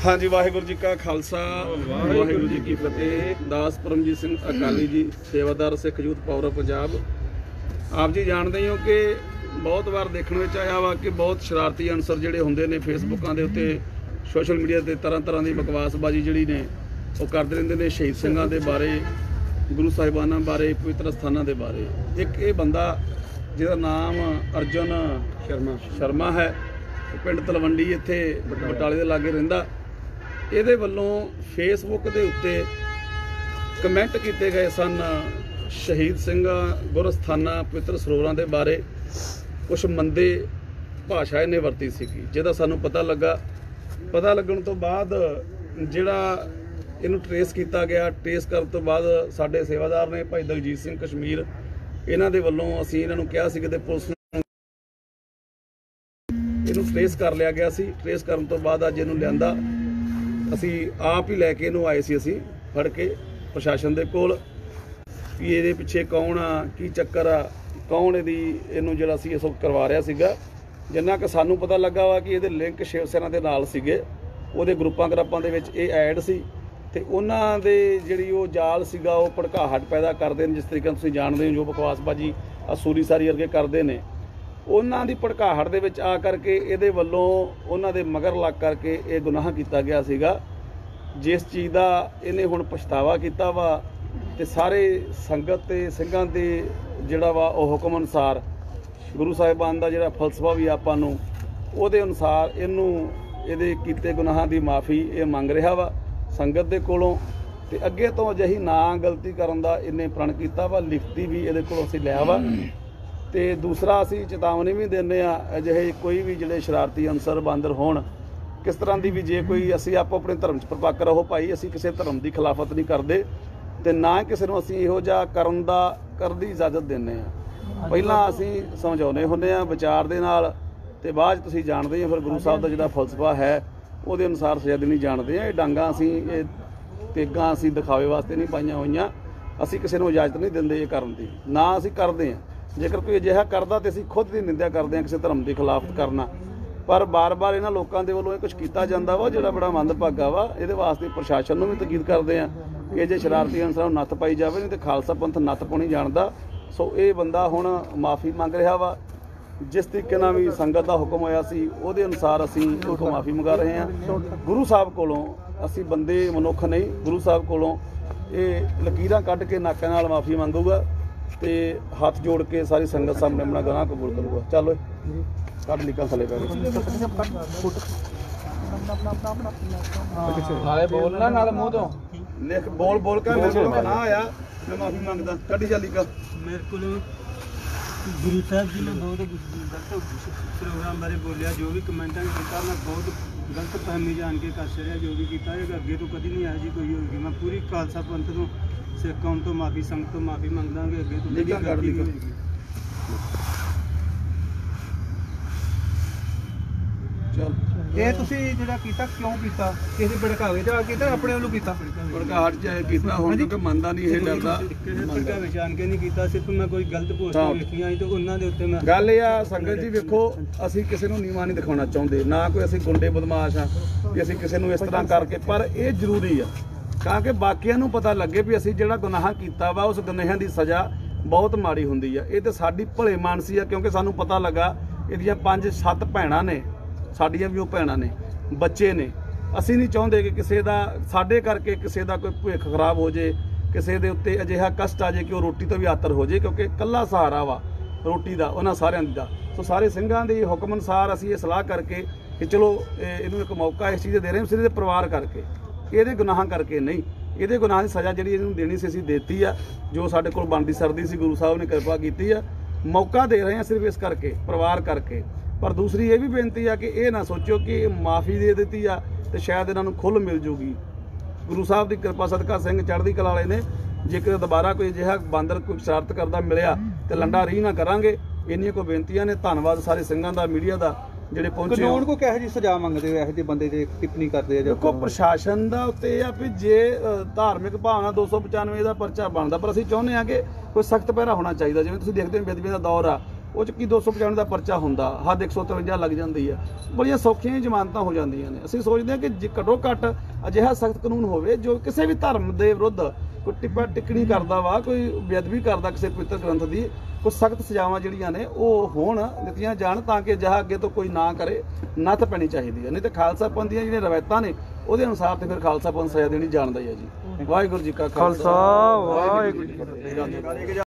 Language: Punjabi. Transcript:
हाँ जी, वाहिगुरू जी का खालसा वाहिगुरू जी की फतेह। दास परमजीत सिंह अकाली जी, सेवादार Sikh youth power of Punjab. आप जी जानते हो कि बहुत बार देखने में आया वा कि बहुत शरारती अनसर जिहड़े हुंदे ने फेसबुकां दे उत्ते सोशल मीडिया ते तरह तरह की बकवासबाजी जिहड़ी ने वो करते रहंदे ने शहीद सिंघां दे बारे, गुरु साहिबानां बारे, पवित्र स्थानां दे बारे। एक ये बंदा जिहदा नाम अर्जुन शर्मा है, पिंड तलवंडी इत्थे बटाले दे लागे रहिंदा। ਇਹਦੇ ਵੱਲੋਂ ਫੇਸਬੁੱਕ ਦੇ ਉੱਤੇ ਕਮੈਂਟ ਕੀਤੇ ਗਏ ਸਨ ਸ਼ਹੀਦ ਸਿੰਘਾਂ ਗੁਰਸਥਾਨਾਂ ਪਵਿੱਤਰ ਸਰੋਵਰਾਂ ਦੇ ਬਾਰੇ। ਕੁਝ ਮੰਦੇ ਭਾਸ਼ਾ ਇਹਨੇ ਵਰਤੀ ਸੀਗੀ, ਜਿਹਦਾ ਸਾਨੂੰ ਪਤਾ ਲੱਗਣ ਤੋਂ ਬਾਅਦ ਜਿਹੜਾ ਇਹਨੂੰ ਟਰੇਸ ਕੀਤਾ ਗਿਆ। ਟਰੇਸ ਕਰਨ ਤੋਂ ਬਾਅਦ ਸਾਡੇ ਸੇਵਾਦਾਰ ਨੇ ਭਾਈ ਦਲਜੀਤ ਸਿੰਘ ਕਸ਼ਮੀਰ, ਇਹਨਾਂ ਦੇ ਵੱਲੋਂ ਅਸੀਂ ਇਹਨਾਂ ਨੂੰ ਕਿਹਾ ਸੀ ਕਿ ਪੁਲਿਸ ਨੂੰ ਇਹਨੂੰ ਟਰੇਸ ਕਰ ਲਿਆ ਗਿਆ ਸੀ। ਟਰੇਸ ਕਰਨ ਤੋਂ ਬਾਅਦ ਅੱਜ ਇਹਨੂੰ ਲਿਆਂਦਾ, ਅਸੀਂ ਆਪ ਹੀ ਲੈ ਕੇ ਇਹਨੂੰ ਆਏ ਸੀ, ਅਸੀਂ ਫੜ ਕੇ ਪ੍ਰਸ਼ਾਸਨ ਦੇ ਕੋਲ ਵੀ ਇਹਦੇ ਪਿੱਛੇ ਕੌਣ ਆ, ਕੀ ਚੱਕਰ ਆ, ਕੌਣ ਇਹਨੂੰ ਜਿਹੜਾ ਸੀ ਇਸ ਕਰਵਾ ਰਿਹਾ ਸੀਗਾ। ਜਿੰਨਾ ਕਿ ਸਾਨੂੰ ਪਤਾ ਲੱਗਾ ਵਾ ਕਿ ਇਹਦੇ ਲਿੰਕ ਸ਼ਿਵ ਸੈਨਾ ਦੇ ਨਾਲ ਸੀਗੇ, ਉਹਦੇ ਗਰੁੱਪਾਂ ਦੇ ਵਿੱਚ ਇਹ ਐਡ ਸੀ ਤੇ ਉਹਨਾਂ ਦੇ ਜਿਹੜੀ ਉਹ ਜਾਲ ਸੀਗਾ ਉਹ ਭੜਕਾਹਟ ਪੈਦਾ ਕਰਦੇ ਨੇ। ਜਿਸ ਤਰੀਕੇ ਨਾਲ ਤੁਸੀਂ ਜਾਣਦੇ ਹੋ ਜੋ ਬਕਵਾਸਬਾਜੀ ਅਸੂਰੀ ਸਾਰੀ ਵਰਗੇ ਕਰਦੇ ਨੇ, ਉਹਨਾਂ ਦੀ ਭੜਕਾਹਟ ਦੇ ਵਿੱਚ ਆ ਕਰਕੇ ਇਹਦੇ ਵੱਲੋਂ ਉਹਨਾਂ ਦੇ ਮਗਰ ਲੱਗ ਕਰਕੇ ਇਹ ਗੁਨਾਹ ਕੀਤਾ ਗਿਆ ਸੀਗਾ, ਜਿਸ ਚੀਜ਼ ਦਾ ਇਹਨੇ ਹੁਣ ਪਛਤਾਵਾ ਕੀਤਾ ਵਾ। ਤੇ ਸਾਰੇ ਸੰਗਤ ਤੇ ਸਿੰਘਾਂ ਦੇ ਜਿਹੜਾ ਵਾ ਉਹ ਹੁਕਮ ਅਨੁਸਾਰ ਗੁਰੂ ਸਾਹਿਬਾਨ ਦਾ ਜਿਹੜਾ ਫਲਸਫਾ ਵੀ ਆਪਾਂ ਨੂੰ ਉਹਦੇ ਅਨੁਸਾਰ ਇਹਨੂੰ ਇਹਦੇ ਕੀਤੇ ਗੁਨਾਹਾਂ ਦੀ ਮਾਫੀ ਇਹ ਮੰਗ ਰਿਹਾ ਵਾ ਸੰਗਤ ਦੇ ਕੋਲੋਂ। ਤੇ ਅੱਗੇ ਤੋਂ ਅਜਿਹੀ ਨਾ ਗਲਤੀ ਕਰਨ ਦਾ ਇਹਨੇ ਪ੍ਰਣ ਕੀਤਾ ਵਾ। ਲਿਖਤੀ ਵੀ ਇਹਦੇ ਕੋਲੋਂ ਅਸੀਂ ਲਿਆ ਵਾ। ਤੇ ਦੂਸਰਾ ਅਸੀਂ ਚੇਤਾਵਨੀ ਵੀ ਦਿੰਦੇ ਆ, ਅਜਿਹੇ ਕੋਈ ਵੀ ਜਿਹੜੇ ਸ਼ਰਾਰਤੀ ਅਨਸਰ ਬਾਂਦਰ ਹੋਣ ਕਿਸ ਤਰ੍ਹਾਂ ਦੀ ਵੀ, ਜੇ ਕੋਈ ਅਸੀਂ ਆਪੋ ਆਪਣੇ ਧਰਮ 'ਚ ਪ੍ਰਪੱਕ ਰਹੋ ਭਾਈ, ਅਸੀਂ ਕਿਸੇ ਧਰਮ ਦੀ ਖਿਲਾਫਤ ਨਹੀਂ ਕਰਦੇ ਤੇ ਨਾ ਕਿਸੇ ਨੂੰ ਅਸੀਂ ਇਹੋ ਜਿਹਾ ਕਰਨ ਦੀ ਇਜਾਜ਼ਤ ਦਿੰਦੇ ਆ। ਪਹਿਲਾਂ ਅਸੀਂ ਸਮਝਾਉਂਦੇ ਹੁੰਦੇ ਆ ਵਿਚਾਰ ਦੇ ਨਾਲ ਤੇ ਬਾਅਦ 'ਚ ਤੁਸੀਂ ਜਾਣਦੇ ਹੋ ਫਿਰ ਗੁਰੂ ਸਾਹਿਬ ਦਾ ਜਿਹੜਾ ਫਲਸਫਾ ਹੈ ਉਹਦੇ ਅਨੁਸਾਰ ਸਜ਼ਾ ਦੇਣੀ ਜਾਣਦੇ ਆ। ਇਹ ਡਾਂਗਾ ਅਸੀਂ ਇਹ ਤੇਗਾਂ ਅਸੀਂ ਦਿਖਾਵੇ ਵਾਸਤੇ ਨਹੀਂ ਪਾਈਆਂ ਹੋਈਆਂ। ਅਸੀਂ ਕਿਸੇ ਨੂੰ ਇਜਾਜ਼ਤ ਨਹੀਂ ਦਿੰਦੇ ਇਹ ਕਰਨ ਦੀ, ਨਾ ਅਸੀਂ ਕਰਦੇ ਹਾਂ। ਜੇਕਰ ਕੋਈ ਅਜਿਹਾ ਕਰਦਾ ਤੇ ਅਸੀਂ ਖੁਦ ਦੀ ਨਿੰਦਿਆ ਕਰਦੇ ਹਾਂ ਕਿਸੇ ਧਰਮ ਦੀ ਖਿਲਾਫਤ ਕਰਨਾ। ਪਰ ਬਾਰ-ਬਾਰ ਇਹਨਾਂ ਲੋਕਾਂ ਦੇ ਵੱਲੋਂ ਇਹ ਕੁਝ ਕੀਤਾ ਜਾਂਦਾ ਵਾ ਜਿਹੜਾ ਬੜਾ ਮੰਦਭਾਗਾ ਵਾ। ਇਹਦੇ ਵਾਸਤੇ ਪ੍ਰਸ਼ਾਸਨ ਨੂੰ ਵੀ ਤਕੀਦ ਕਰਦੇ ਆ ਕਿ ਜੇ ਸ਼ਰਾਰਤੀ ਅਨਸਰਾਂ ਨੂੰ ਨੱਥ ਪਾਈ ਜਾਵੇ, ਨਹੀਂ ਤੇ ਖਾਲਸਾ ਪੰਥ ਨੱਥ ਪਾਉਣੀ ਜਾਣਦਾ। ਸੋ ਇਹ ਬੰਦਾ ਹੁਣ ਮਾਫੀ ਮੰਗ ਰਿਹਾ ਵਾ। ਜਿਸ ਤਰੀਕੇ ਨਾਲ ਵੀ ਸੰਗਤ ਦਾ ਹੁਕਮ ਹੋਇਆ ਸੀ ਉਹਦੇ ਅਨੁਸਾਰ ਅਸੀਂ ਉਹ ਤੋਂ ਮਾਫੀ ਮੰਗਾ ਰਹੇ ਹਾਂ। ਗੁਰੂ ਸਾਹਿਬ ਕੋਲੋਂ ਅਸੀਂ ਬੰਦੇ ਮਨੁੱਖ ਨਹੀਂ, ਗੁਰੂ ਸਾਹਿਬ ਕੋਲੋਂ ਇਹ ਲਕੀਰਾਂ ਕੱਢ ਕੇ ਨਾਕਾਂ ਨਾਲ ਮਾਫੀ ਮੰਗੂਗਾ ਤੇ ਹੱਥ ਜੋੜ ਕੇ ਸਾਰੀ ਸੰਗਤ ਸਾਹਮਣੇ ਆਪਣਾ ਗੁਨਾਹ ਕਬੂਲ ਕਰੂਗਾ। ਚੱਲ ਕੱਢ ਲਿਖਾਂ ਥੱਲੇ ਪੈ ਨਾਲੇ ਬੋਲਣਾ ਨਾਲ ਮੂੰਹ ਤੋਂ ਲਿਖ ਬੋਲ ਕੇ ਮੇਰੇ ਕੋਲ ਨਾ ਆਇਆ, ਮੈਂ ਮਾਫੀ ਮੰਗਦਾ। ਕੱਢੀ ਚੱਲ ਲਿਖਾ। ਮੇਰੇ ਕੋਲ ਗੁਰੂ ਸਾਹਿਬ ਜੀ ਨੇ ਬਹੁਤ ਗਲਤ ਪ੍ਰੋਗਰਾਮ ਬਾਰੇ ਬੋਲਿਆ, ਜੋ ਵੀ ਕਮੈਂਟਾਂ ਕੀਤਾ ਮੈਂ ਬਹੁਤ ਗਲਤ ਫਹਿਮੀ ਜਾਣ ਕੇ ਕਰ ਛੜਿਆ। ਜੋ ਵੀ ਕੀਤਾ ਹੈਗਾ ਅੱਗੇ ਤੋਂ ਕਦੀ ਨਹੀਂ ਆਇਆ ਜੀ ਕੋਈ ਹੋਏਗੀ। ਮੈਂ ਪੂਰੀ ਖਾਲਸਾ ਪੰਥ ਤੋਂ ਸਿੱਖ ਕੌਮ ਤੋਂ ਮਾਫੀ, ਸੰਗਤ ਤੋਂ ਮਾਫੀ ਮੰਗਦਾਂਗੇ। ਅੱਗੇ ਤੋਂ ਗਲਤੀ ਨਹੀਂ ਹੋਏਗੀ। ਚੱਲ ਇਹ ਤੁਸੀਂ ਜਿਹੜਾ ਕੀਤਾ ਕਿਉਂ ਕੀਤਾ? ਕਿਸੇ ਭੜਕਾਵੇ ਜਾ ਕੀਤਾ, ਆਪਣੇ ਵੱਲੋਂ ਕੀਤਾ? ਭੜਕਾਹਟ ਚ ਕੀਤਾ ਹੁਣ ਕਿਉਂਕਿ ਮੰਨਦਾ ਨਹੀਂ, ਇਹ ਡਰਦਾ। ਕਿਸੇ ਭੜਕਾਵੇ ਜਾਣ ਕੇ ਨਹੀਂ ਕੀਤਾ, ਸਿਰਫ ਮੈਂ ਕੋਈ ਗਲਤ ਪੋਸਟਾਂ ਲਿਖੀਆਂ ਸੀ ਤੇ ਉਹਨਾਂ ਦੇ ਉੱਤੇ ਮੈਂ ਗੱਲ ਇਹ ਆ ਸੰਗਤ ਜੀ, ਵੇਖੋ ਅਸੀਂ ਕਿਸੇ ਨੂੰ ਨੀਵਾਂ ਨਹੀਂ ਦਿਖਾਉਣਾ ਚਾਹੁੰਦੇ, ਨਾ ਕੋਈ ਅਸੀਂ ਗੁੰਡੇ ਬਦਮਾਸ਼ ਆ ਕਿ ਅਸੀਂ ਕਿਸੇ ਨੂੰ ਇਸ ਤਰ੍ਹਾਂ ਕਰਕੇ। ਪਰ ਇਹ ਜ਼ਰੂਰੀ ਆ ਤਾਂ ਕਿ ਬਾਕੀਆਂ ਨੂੰ ਪਤਾ ਲੱਗੇ ਵੀ ਅਸੀਂ ਜਿਹੜਾ ਗੁਨਾਹ ਕੀਤਾ ਵਾ ਉਸ ਗੁਨਾਹਾਂ ਦੀ ਸਜ਼ਾ ਬਹੁਤ ਮਾੜੀ ਹੁੰਦੀ ਆ। ਇਹ ਤੇ ਸਾਡੀ ਭਲੇ ਮਾਨਸੀ ਆ, ਕਿਉਂਕਿ ਸਾਨੂੰ ਪਤਾ ਲੱਗਾ ਇਹਦੀਆਂ 5-7 ਭੈਣਾਂ ਨੇ, ਸਾਡੀਆਂ ਵੀ ਉਹ ਭੈਣਾਂ ਨੇ, ਬੱਚੇ ਨੇ। ਅਸੀਂ ਨਹੀਂ ਚਾਹੁੰਦੇ ਕਿ ਕਿਸੇ ਦਾ ਸਾਡੇ ਕਰਕੇ ਕਿਸੇ ਦਾ ਕੋਈ ਭਵਿੱਖ ਖਰਾਬ ਹੋ ਜੇ, ਕਿਸੇ ਦੇ ਉੱਤੇ ਅਜਿਹਾ ਕਸ਼ਟ ਆ ਜੇ ਕਿ ਉਹ ਰੋਟੀ ਤੋਂ ਵੀ ਆਤਰ ਹੋ ਜੇ, ਕਿਉਂਕਿ ਇਕੱਲਾ ਸਹਾਰਾ ਵਾ ਰੋਟੀ ਦਾ ਉਹਨਾਂ ਸਾਰਿਆਂ ਦਾ। ਸੋ ਸਾਰੇ ਸਿੰਘਾਂ ਦੇ ਹੁਕਮ ਅਨੁਸਾਰ ਅਸੀਂ ਇਹ ਸਲਾਹ ਕਰਕੇ ਕਿ ਚਲੋ ਇਹਨੂੰ ਇੱਕ ਮੌਕਾ ਇਸ ਚੀਜ਼ ਦੇ ਰਹੇ ਹਾਂ, ਸਿਰੇ ਦੇ ਪਰਿਵਾਰ ਕਰਕੇ, ਇਹਦੇ ਗੁਨਾਹਾਂ ਕਰਕੇ ਨਹੀਂ। ਇਹਦੇ ਗੁਨਾਹਾਂ ਦੀ ਸਜ਼ਾ ਜਿਹੜੀ ਇਹਨੂੰ ਦੇਣੀ ਸੀ ਅਸੀਂ ਦੇਤੀ ਆ, ਜੋ ਸਾਡੇ ਕੋਲ ਬਣਦੀ ਸਰਦੀ ਸੀ ਗੁਰੂ ਸਾਹਿਬ ਨੇ ਕਿਰਪਾ ਕੀਤੀ ਆ। ਮੌਕਾ ਦੇ ਰਹੇ ਹਾਂ ਸਿਰਫ ਇਸ ਕਰਕੇ, ਪਰਿਵਾਰ ਕਰਕੇ। ਪਰ ਦੂਸਰੀ ਇਹ ਵੀ ਬੇਨਤੀ ਆ ਕਿ ਇਹ ਨਾ ਸੋਚੋ ਕਿ ਮਾਫੀ ਦੇ ਦਿੱਤੀ ਆ ਤੇ ਸ਼ਾਇਦ ਇਹਨਾਂ ਨੂੰ ਖੁੱਲ੍ਹ ਮਿਲ ਜੂਗੀ। ਗੁਰੂ ਸਾਹਿਬ ਦੀ ਕਿਰਪਾ ਸਦਕਾ ਸਿੰਘ ਚੜ੍ਹਦੀ ਕਲਾ ਵਾਲੇ ਨੇ, ਜੇਕਰ ਦੁਬਾਰਾ ਕੋਈ ਅਜਿਹਾ ਬਾਂਦਰ ਕੋਈ ਸ਼ਰਾਰਤ ਕਰਦਾ ਮਿਲਿਆ ਤੇ ਲੰਡਾ ਰੀਹ ਨਾ ਕਰਾਂਗੇ। ਇੰਨੀਆਂ ਕੋਈ ਬੇਨਤੀਆਂ ਨੇ। ਧੰਨਵਾਦ ਸਾਰੇ ਸਿੰਘਾਂ ਦਾ, ਮੀਡੀਆ ਦਾ ਜਿਹੜੇ ਪਹੁੰਚੇ। ਕਾਨੂੰਨ ਕੋ ਕਿਹੋ ਜਿਹੀ ਸਜ਼ਾ ਮੰਗਦੇ ਹੋ ਇਹੋ ਜਿਹੇ ਬੰਦੇ ਦੇ ਟਿੱਪਣੀ ਕਰਦੇ ਆ? ਦੇਖੋ ਪ੍ਰਸ਼ਾਸਨ ਦਾ ਉੱਤੇ ਇਹ ਆ ਵੀ ਜੇ ਧਾਰਮਿਕ ਭਾਵਨਾ 295 ਦਾ ਪਰਚਾ ਬਣਦਾ, ਪਰ ਅਸੀਂ ਚਾਹੁੰਦੇ ਹਾਂ ਕਿ ਕੋਈ ਸਖਤ ਪਹਿਰਾ ਹੋਣਾ ਚਾਹੀਦਾ। ਜਿਵੇਂ ਤੁਸੀਂ ਦੇਖਦੇ ਹੋ ਬੇਦਬੀ ਦਾ ਦੌਰ ਆ, ਉਹ 'ਚ ਕੀ 295 ਦਾ ਪਰਚਾ ਹੁੰਦਾ, ਹੱਦ 153 ਲੱਗ ਜਾਂਦੀ ਆ, ਬੜੀਆਂ ਸੌਖੀਆਂ ਹੀ ਜ਼ਮਾਨਤਾਂ ਹੋ ਜਾਂਦੀਆਂ ਨੇ। ਅਸੀਂ ਸੋਚਦੇ ਹਾਂ ਕਿ ਘੱਟੋ ਘੱਟ ਅਜਿਹਾ ਸਖਤ ਕਾਨੂੰਨ ਹੋਵੇ ਜੋ ਕਿਸੇ ਵੀ ਧਰਮ ਦੇ ਵਿਰੁੱਧ ਕੋਈ ਟਿੱਪਾ ਟਿੱਪਣੀ ਕਰਦਾ ਵਾ, ਕੋਈ ਬੇਅਦਬੀ ਕਰਦਾ ਕਿਸੇ ਪਵਿੱਤਰ ਗ੍ਰੰਥ ਦੀ, ਕੋਈ ਸਖਤ ਸਜ਼ਾਵਾਂ ਜਿਹੜੀਆਂ ਨੇ ਉਹ ਹੋਣ, ਦਿੱਤੀਆਂ ਜਾਣ, ਤਾਂ ਕਿ ਅਜਿਹਾ ਅੱਗੇ ਤੋਂ ਕੋਈ ਨਾ ਕਰੇ। ਨੱਥ ਪੈਣੀ ਚਾਹੀਦੀ ਹੈ, ਨਹੀਂ ਤਾਂ ਖਾਲਸਾ ਪੰਥ ਦੀਆਂ ਜਿਹੜੀਆਂ ਰਵਾਇਤਾਂ ਨੇ ਉਹਦੇ ਅਨੁਸਾਰ ਤੇ ਫਿਰ ਖਾਲਸਾ ਪੰਥ ਸਜ਼ਾ ਦੇਣੀ ਜਾਣਦਾ ਹੀ ਹੈ ਜੀ। ਵਾਹਿਗੁਰੂ ਜੀ ਕਾ ਖਾਲਸਾ, ਵਾਹਿਗੁਰੂ ਜੀ ਕੀ ਫਤਿਹ।